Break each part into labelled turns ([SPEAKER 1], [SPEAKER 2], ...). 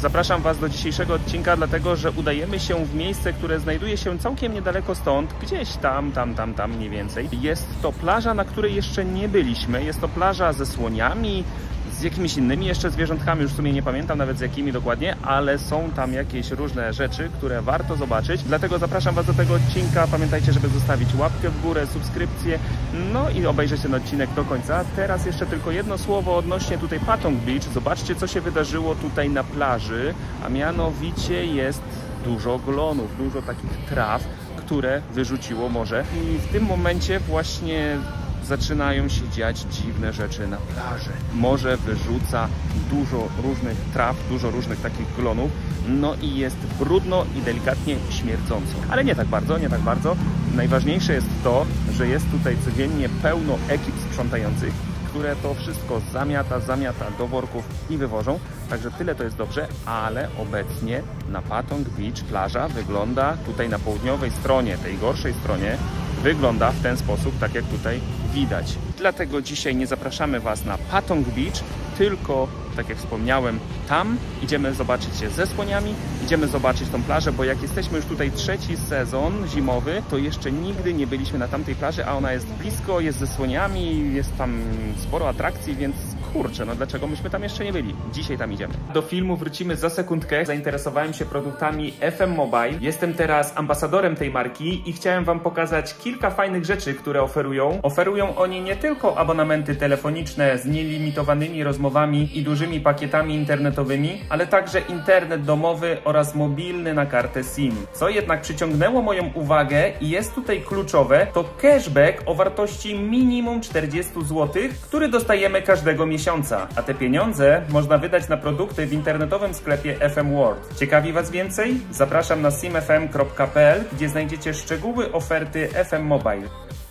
[SPEAKER 1] Zapraszam Was do dzisiejszego odcinka, dlatego że udajemy się w miejsce, które znajduje się całkiem niedaleko stąd, gdzieś tam mniej więcej. Jest to plaża, na której jeszcze nie byliśmy. Jest to plaża ze słoniami, z jakimiś innymi jeszcze zwierzątkami, już w sumie nie pamiętam nawet z jakimi dokładnie, ale są tam jakieś różne rzeczy, które warto zobaczyć. Dlatego zapraszam Was do tego odcinka. Pamiętajcie, żeby zostawić łapkę w górę, subskrypcję, no i obejrzeć ten odcinek do końca. Teraz jeszcze tylko jedno słowo odnośnie tutaj Patong Beach. Zobaczcie, co się wydarzyło tutaj na plaży, a mianowicie jest dużo glonów, dużo takich traw, które wyrzuciło morze. I w tym momencie właśnie zaczynają się dziać dziwne rzeczy na plaży. Morze wyrzuca dużo różnych traw, dużo różnych takich glonów, no i jest brudno i delikatnie śmierdząco. Ale nie tak bardzo, nie tak bardzo. Najważniejsze jest to, że jest tutaj codziennie pełno ekip sprzątających, które to wszystko zamiata do worków i wywożą. Także tyle to jest dobrze, ale obecnie na Patong Beach plaża wygląda tutaj na południowej stronie, tej gorszej stronie, wygląda w ten sposób, tak jak tutaj widać. Dlatego dzisiaj nie zapraszamy Was na Patong Beach, tylko, tak jak wspomniałem, tam idziemy zobaczyć się ze słoniami, idziemy zobaczyć tą plażę, bo jak jesteśmy już tutaj trzeci sezon zimowy, to jeszcze nigdy nie byliśmy na tamtej plaży, a ona jest blisko, jest ze słoniami, jest tam sporo atrakcji, więc kurczę, no dlaczego myśmy tam jeszcze nie byli? Dzisiaj tam idziemy. Do filmu wrócimy za sekundkę. Zainteresowałem się produktami FM Mobile. Jestem teraz ambasadorem tej marki i chciałem Wam pokazać kilka fajnych rzeczy, które oferują. Oferują oni nie tylko abonamenty telefoniczne z nielimitowanymi rozmowami i dużymi pakietami internetowymi, ale także internet domowy oraz mobilny na kartę SIM. Co jednak przyciągnęło moją uwagę i jest tutaj kluczowe, to cashback o wartości minimum 40 zł, który dostajemy każdego miesiąca. A te pieniądze można wydać na produkty w internetowym sklepie FM World. Ciekawi Was więcej? Zapraszam na simfm.pl, gdzie znajdziecie szczegóły oferty FM Mobile.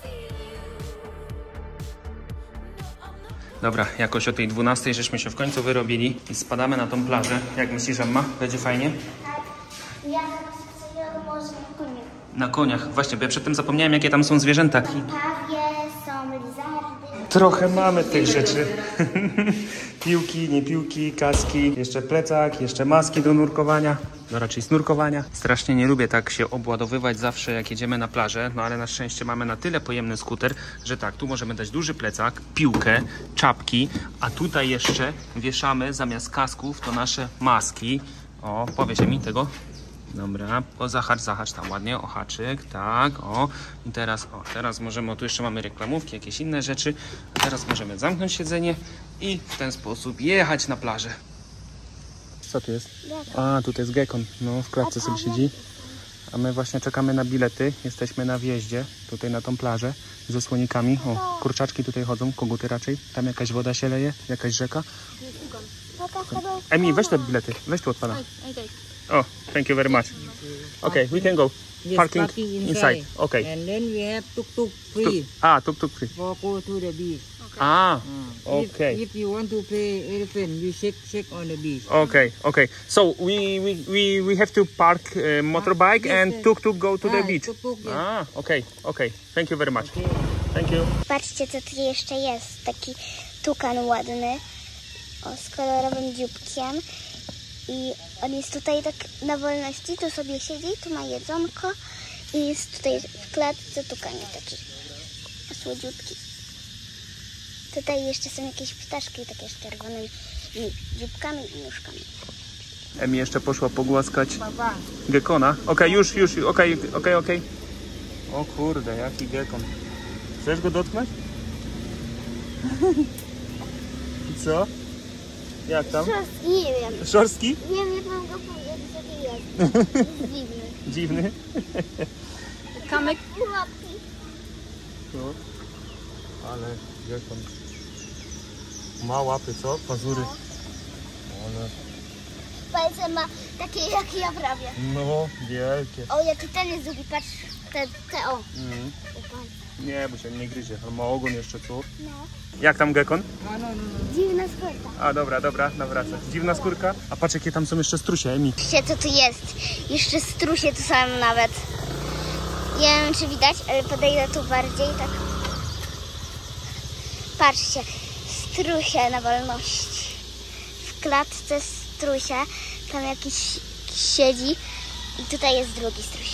[SPEAKER 1] Dobra, jakoś o tej 12 żeśmy się w końcu wyrobili i spadamy na tą plażę. Jak myślisz, Emma? Będzie fajnie?
[SPEAKER 2] Tak. Ja chcę może na koniach.
[SPEAKER 1] Na koniach. Właśnie, bo ja przedtem zapomniałem, jakie tam są zwierzęta.
[SPEAKER 2] Pawie, są lizardy.
[SPEAKER 1] Trochę mamy tych rzeczy. Piłki, nie piłki, kaski, jeszcze plecak, jeszcze maski do nurkowania, no raczej snurkowania. Strasznie nie lubię tak się obładowywać zawsze, jak jedziemy na plażę, no ale na szczęście mamy na tyle pojemny skuter, że tak, tu możemy dać duży plecak, piłkę, czapki, a tutaj jeszcze wieszamy zamiast kasków to nasze maski. O, powiesz mi tego. Dobra, zahacz tam ładnie, o haczyk, tak, o. I teraz możemy, tu jeszcze mamy reklamówki, jakieś inne rzeczy. A teraz możemy zamknąć siedzenie i w ten sposób jechać na plażę. Co tu jest? A, tutaj jest gekon, no w klatce sobie siedzi. A my właśnie czekamy na bilety, jesteśmy na wjeździe, tutaj na tą plażę ze słonikami. O, kurczaczki tutaj chodzą, koguty raczej. Tam jakaś woda się leje, jakaś rzeka. Emi, weź te bilety, weź tu odpala. Oh, thank you very much. Okay, we can go.
[SPEAKER 3] Yes,
[SPEAKER 1] parking inside. Okay.
[SPEAKER 3] And then we have tuk-tuk free
[SPEAKER 1] Tuk-tuk free.
[SPEAKER 3] for go to the beach.
[SPEAKER 1] Okay.
[SPEAKER 3] If you want to play elephant, you check on the beach.
[SPEAKER 1] Okay. So we have to park motorbike
[SPEAKER 3] yes,
[SPEAKER 1] and
[SPEAKER 3] yes.
[SPEAKER 1] tuk-tuk go to the beach.
[SPEAKER 3] Tuk-tuk, yes.
[SPEAKER 1] Okay. Thank you very much.
[SPEAKER 3] Okay.
[SPEAKER 1] Thank you.
[SPEAKER 2] Patrzcie, co tu jeszcze jest. Taki tukan ładny, z kolorowym dzióbkiem. I on jest tutaj tak na wolności, tu sobie siedzi, tu ma jedzonko i jest tutaj w klatce tukanie taki słodziutki. Tutaj jeszcze są jakieś ptaszki takie z czerwonymi dzióbkami i nóżkami.
[SPEAKER 1] Emi jeszcze poszła pogłaskać gekona. Okej, już, okej. O kurde, jaki gekon. Chcesz go dotknąć? I co? Jak tam?
[SPEAKER 2] Szorstki, nie wiem.
[SPEAKER 1] Szorstki?
[SPEAKER 2] Nie wiem, jak mam go powiedzieć, jaki jest. Jest dziwny.
[SPEAKER 1] Dziwny?
[SPEAKER 2] Kamek łapki.
[SPEAKER 1] No. Ale gekon. Ma łapy, co? Pazury. Ale...
[SPEAKER 2] Palce ma takie jak ja prawie.
[SPEAKER 1] No, wielkie.
[SPEAKER 2] O, jaki ten jest długi, patrz. Te o.
[SPEAKER 1] Nie, bo się nie gryzie. On ma ogon jeszcze, co?
[SPEAKER 2] No.
[SPEAKER 1] Jak tam gekon?
[SPEAKER 3] No.
[SPEAKER 2] Dziwna skórka.
[SPEAKER 1] A, dobra, nawracać. Dziwna skórka. A patrz, jakie tam są jeszcze strusie, Emi.
[SPEAKER 2] Patrzcie, co tu jest. Jeszcze strusie tu są nawet. Nie wiem, czy widać, ale podejdę tu bardziej, tak. Patrzcie, strusie na wolności. W klatce strusie. tam jakiś siedzi i tutaj jest drugi struś.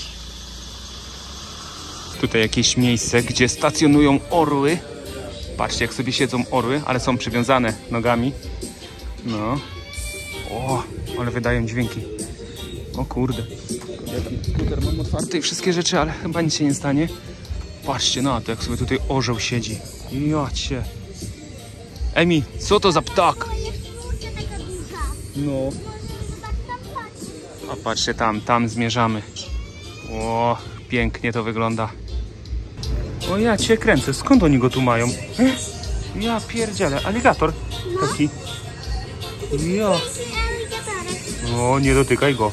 [SPEAKER 1] Tutaj jakieś miejsce, gdzie stacjonują orły. Patrzcie, jak sobie siedzą orły, ale są przywiązane nogami. No. O, ale wydają dźwięki. O kurde. Komputer mam otwarty i wszystkie rzeczy, ale chyba nic się nie stanie. Patrzcie na to, jak sobie tutaj orzeł siedzi. Jacie. Emi, co to za ptak? No. A patrzcie tam zmierzamy. O, pięknie to wygląda. O, ja cię kręcę, skąd oni go tu mają? Ja pierdzielę, aligator taki. Ja. O, nie dotykaj go.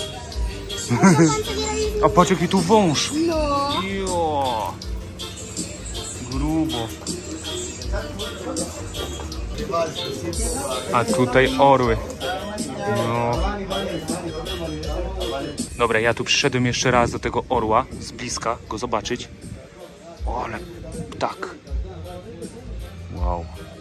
[SPEAKER 1] A patrz, jaki tu wąż.
[SPEAKER 2] No.
[SPEAKER 1] Jo. Grubo. A tutaj orły. No. Dobra, ja tu przyszedłem jeszcze raz do tego orła, z bliska go zobaczyć. O, ale ptak. Wow.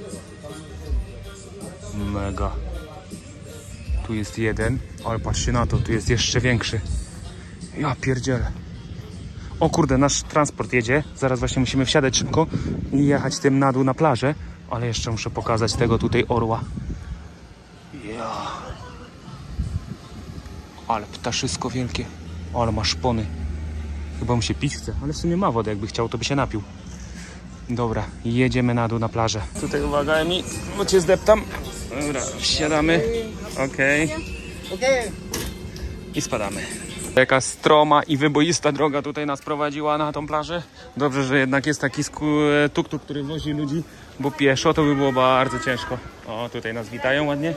[SPEAKER 1] Mega. Tu jest jeden, ale patrzcie na to, tu jest jeszcze większy. Ja pierdzielę. O kurde, nasz transport jedzie. Zaraz właśnie musimy wsiadać szybko i jechać tym na dół na plażę. Ale jeszcze muszę pokazać tego tutaj orła. Ja. Ale ptaszysko wielkie. Ale ma szpony. Chyba mu się pić chce, ale w sumie ma wodę. Jakby chciał, to by się napił. Dobra, jedziemy na dół na plażę. Tutaj uwaga, Emi, bo cię zdeptam. Dobra, wsiadamy. Okej. I spadamy. Jaka stroma i wyboista droga tutaj nas prowadziła na tą plażę. Dobrze, że jednak jest taki tuk-tuk, który wozi ludzi, bo pieszo to by było bardzo ciężko. O, tutaj nas witają ładnie.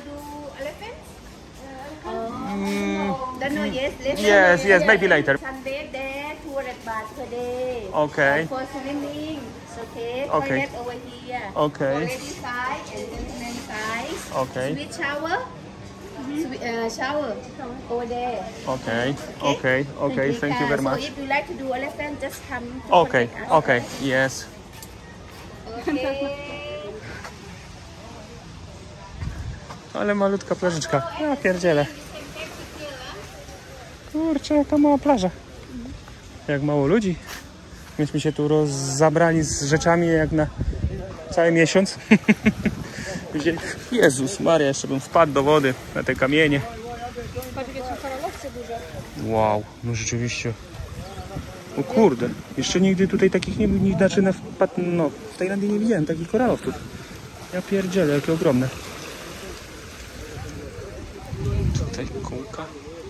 [SPEAKER 1] Yes, maybe later. Okay.
[SPEAKER 4] For swimming, okay.
[SPEAKER 1] Okay.
[SPEAKER 4] Toilet over here.
[SPEAKER 1] Okay.
[SPEAKER 4] For ladies side and gentlemen side.
[SPEAKER 1] Okay.
[SPEAKER 4] Sweet shower. Shower over there.
[SPEAKER 1] Okay. Thank you very much.
[SPEAKER 4] So if you like to do elephant, just come.
[SPEAKER 1] Okay,
[SPEAKER 4] contact us.
[SPEAKER 1] okay, yes.
[SPEAKER 4] Okay.
[SPEAKER 1] Ale malutka plażyczka. Ja pierdzielę. Kurczę, jaka mała plaża. Jak mało ludzi. Myśmy się tu zabrali z rzeczami jak na cały miesiąc. Jezus Maria, jeszcze bym wpadł do wody na te kamienie. Wow, no rzeczywiście. O kurde, jeszcze nigdy tutaj takich nie znaczy w Tajlandii nie widziałem takich koralów tu. Ja pierdzielę, jakie ogromne. Tutaj kółka.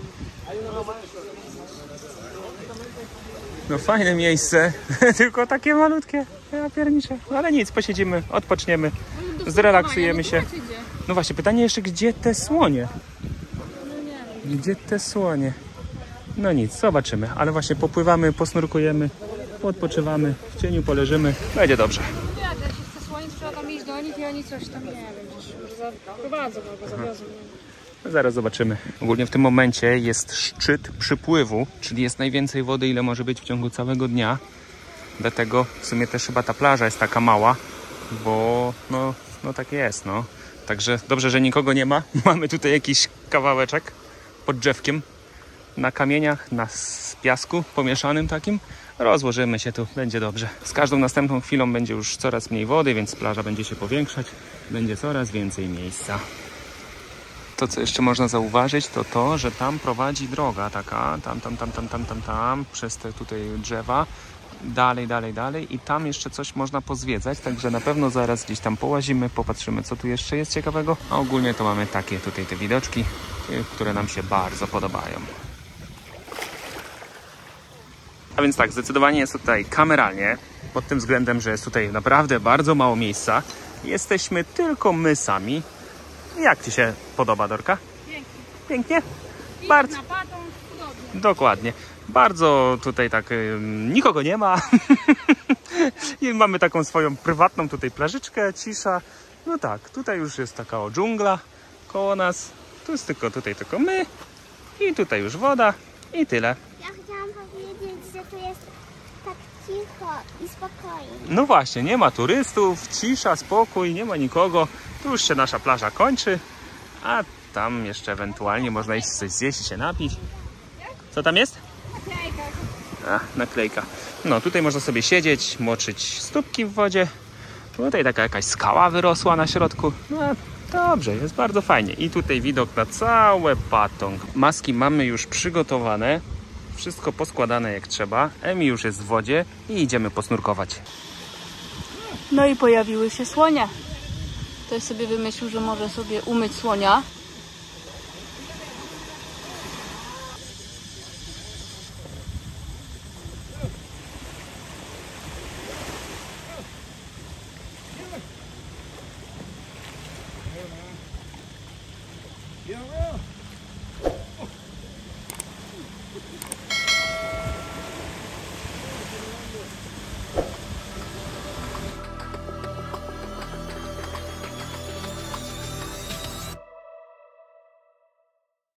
[SPEAKER 1] No fajne miejsce, tylko takie malutkie. Ja pierniczę. Ale nic, posiedzimy, odpoczniemy, zrelaksujemy się. No właśnie, pytanie jeszcze, gdzie te słonie? Gdzie te słonie? No nic, zobaczymy. Ale właśnie popływamy, posnurkujemy, odpoczywamy, w cieniu poleżymy. Będzie dobrze.
[SPEAKER 5] Nie, jak się chce słońce, trzeba tam iść do nich i oni coś tam, nie wiem, może zaprowadzą albo zawiozą.
[SPEAKER 1] Zaraz zobaczymy. Ogólnie w tym momencie jest szczyt przypływu, czyli jest najwięcej wody, ile może być w ciągu całego dnia. Dlatego w sumie też chyba ta plaża jest taka mała, bo no tak jest, no. Także dobrze, że nikogo nie ma. Mamy tutaj jakiś kawałeczek pod drzewkiem na kamieniach, na piasku pomieszanym takim. Rozłożymy się tu, będzie dobrze. Z każdą następną chwilą będzie już coraz mniej wody, więc plaża będzie się powiększać. Będzie coraz więcej miejsca. To, co jeszcze można zauważyć, to to, że tam prowadzi droga taka, tam, przez te tutaj drzewa, dalej i tam jeszcze coś można pozwiedzać, także na pewno zaraz gdzieś tam połazimy, popatrzymy, co tu jeszcze jest ciekawego, a ogólnie to mamy takie tutaj te widoczki, które nam się bardzo podobają. A więc tak, zdecydowanie jest tutaj kameralnie, pod tym względem, że jest tutaj naprawdę bardzo mało miejsca. Jesteśmy tylko my sami. Jak Ci się podoba, Dorka? Pięknie? Bardzo. Dokładnie. Bardzo tutaj tak nikogo nie ma. I mamy taką swoją prywatną tutaj plażyczkę, cisza. No tak, tutaj już jest taka dżungla koło nas. Tu jest tylko my. I tutaj już woda i tyle.
[SPEAKER 2] Ja chciałam powiedzieć, że tu jest tak cicho i spokojnie.
[SPEAKER 1] No właśnie, nie ma turystów, cisza, spokój, nie ma nikogo. Tu już się nasza plaża kończy, a Tam jeszcze ewentualnie można iść coś zjeść i się napić. Co tam jest? Naklejka. No tutaj można sobie siedzieć, moczyć stópki w wodzie. Tutaj taka jakaś skała wyrosła na środku. No dobrze, jest bardzo fajnie. I tutaj widok na całe Patong. Maski mamy już przygotowane. Wszystko poskładane jak trzeba. Emi już jest w wodzie i idziemy posnurkować.
[SPEAKER 5] No i pojawiły się słonie. Ktoś sobie wymyślił, że może sobie umyć słonia.